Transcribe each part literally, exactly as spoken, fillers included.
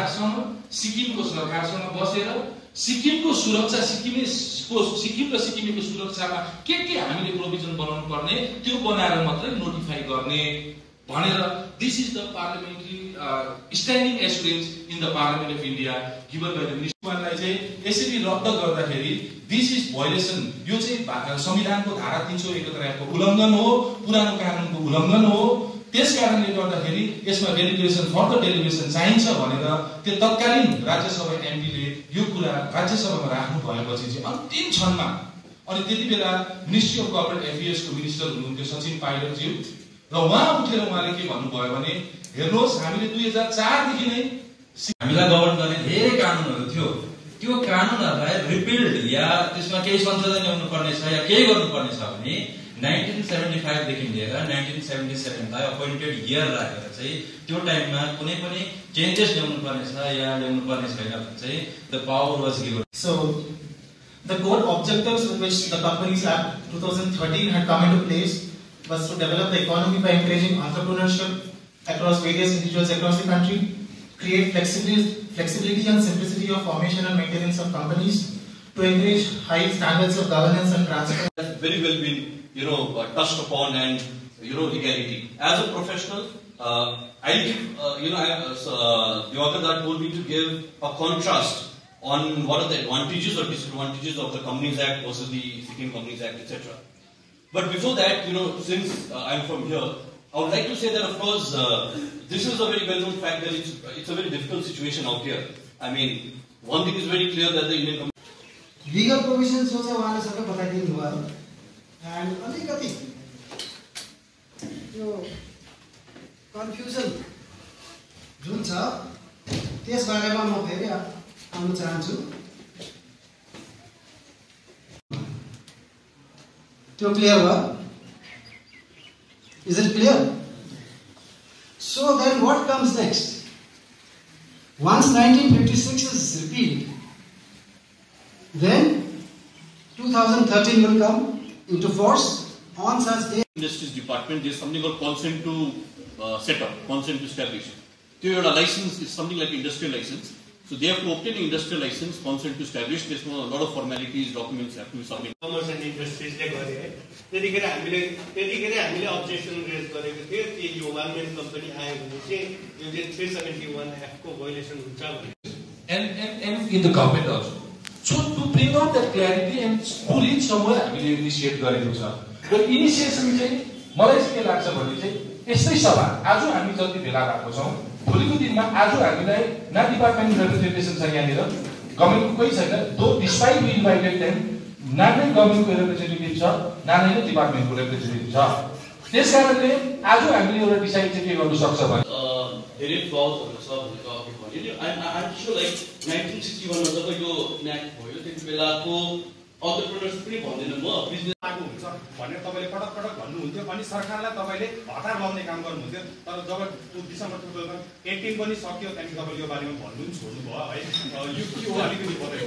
सरकारसँग सिक्किमको सरकारसँग बसेर सिक्किमको सुरक्षा सिक्किमेको सिक्किम र सिक्किमेको सुरक्षामा के के हामीले प्रोभिजन बनाउनु पर्ने त्यो बनाएर मात्रै नोटिफाई गर्ने भनेर this is the parliamentary standing assurance in the parliament of India given by the मिनिस्टरलाई चाहिँ यसरी रद्द गर्दाखेरि दिस इज भायोलेसन, यो चाहिँ संविधानको धारा तीन सौ एकहत्तरको उल्लङ्घन हो, पुरानो कानुनको उल्लङ्घन हो। त्यस कारणले गर्दाखेरि यसमा डेलिगेसन फर्दर डेलिगेसन चाहिन्छ भनेर त्यो तत्कालीन राज्यसभा एमपीले यो कुरा राज्यसभामा राख्नु भएपछि चाहिँ अन्तिम क्षणमा अनि त्यति बेला मिनिस्ट्री अफ कर्पोरेट एफेयर्सको मिनिस्टर हुनुहुन्थ्यो सचिन पाइलटज्यू र उहाँ उठेर उहाँले के भन्नुभयो भने हेर्नुहोस् हामीले दुई हजार चारदेखि नै हामीलाई गभर्न गर्ने धेरै कानुनहरू थियो, त्यो कानुनहरूलाई रिपिल्ड या त्यसमा केही संशोधन ल्याउनु पर्ने छ या केही गर्नुपर्ने छ भने नाइन्टिन सेभेन्टी फाइभ देखि लिएर नाइन्टिन सेभेन्टी सेभेनलाई अपोइन्टेड इयर राखेर चाहिँ त्यो टाइममा कुनै पनि चेन्जेस ल्याउनु पर्ने छ या ल्याउनु पर्ने छैन भने चाहिँ the power was given. So the core objectives with which the Companies Act twenty thirteen had come into place was to develop the economy by encouraging entrepreneurship across various individuals across the country, create flexibility, flexibility and simplicity of formation and maintenance of companies, to encourage high standards of governance and transparency. That's very well been, you know, uh, touched upon, and you know, legality. As a professional, uh, I'll give, uh, you know, I, uh, the author that told me to give a contrast on what are the advantages or disadvantages of the Companies Act versus the Sikkim Companies Act, et cetera. But before that, you know, since uh, I'm from here, I would like to say that, of course, uh, this is a very well-known fact that it's, it's a very difficult situation out here. I mean, one thing is very clear that the Indian legal provisions हो चाहिँ उहाँले सबै बताइदिनु भयो and अलिकति यो confusion जुन छ त्यस बारेमा म फेरि आउन चाहन्छु। त्यो क्लियर भयो? Is it clear? So then what comes next? Once nineteen fifty-six is repealed, then two thousand thirteen will come into force on such day. Industries Department, there is something called consent to uh, set up, consent to establish. So your license is something like industrial license. So they have to obtain an industrial license, consent to establish. There's a lot of formalities, documents have to be submitted. Commerce and industries ले गरे हैं। त्यतिखेर हामीले त्यतिखेर हामीले objection raise गरेको थियो कि यो one man company आयो भने चाहिँ यो चाहिँ three seventy-one Act को violation हुन्छ भने। And and and in the government also. So to bring out that clarity and to reach somewhere हामीले initiate गरेको छ। र initiation चाहिँ मलाई चाहिँ के लाग्छ भने चाहिँ यस्तै सभा आज हामी जति भेला भएको छौं भोलिको दिनमा आज हामीलाई न डिपार्टमेन्ट रिप्रेजेन्टेसन छ यहाँनिर, गभर्नमेन्टको कोही छैन, दो डिस्पाइट वी इन्भाइटेड देम, न नै गभर्नमेन्टको रिप्रेजेन्टेटिभ छ न नै डिपार्टमेन्टको रिप्रेजेन्टेटिभ छ। त्यसकारणले आज हामीले एउटा डिसाइड चाहिँ के गर्नु सक्छ भने धेरै फ्लजहरु छ भनेर अघि भन्यो। I I so like nineteen sixty one मा जब यो इनेक्ट भयो त्यति बेलाको अन्टरप्रेन्योर्स पनि भन्दैन म बिजनेस लागू हुन्छ भनेर तपाईले पटक पटक भन्नुहुन्थ्यो अनि सरकारलाई तपाईले हतार लाउने काम गर्नुहुन्थ्यो। तर जब डिसेम्बर दुई हजार अठार पनि सक्यो त्यहाँदेखि तपाईले यो बारेमा भन्नु पनि छोड्नु भयो है। यो के हो अलिकति बताइदिनु।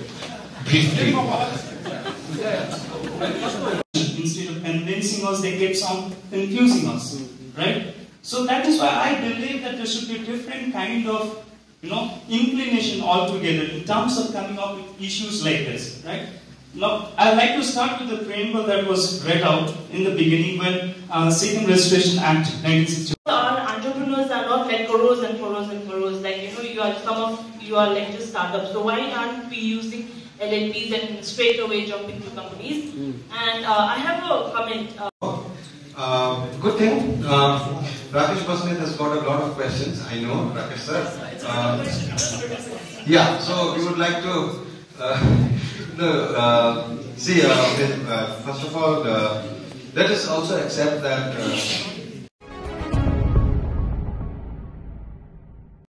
Instead of convincing us, they kept on confusing us, right? So that is why I believe that there should be different kind of, you know, inclination altogether in terms of coming up with issues like this, right? Now, I'd like to start with the preamble that was read out in the beginning when uh, Sikkim Registration Act nineteen sixty-one. Our entrepreneurs are not like crores and crores and crores. Like, you know, you are some of you are like just startups. So why aren't we using L L Ps and straight away jumping to companies? Mm. And uh, I have a comment. Uh, uh, good thing. Uh, Rakesh Basnet has got a lot of questions. I know, Rakesh sir. Uh, yeah. So we would like to. Uh, No, uh, see, uh, uh, first of all, uh, let us also accept that uh,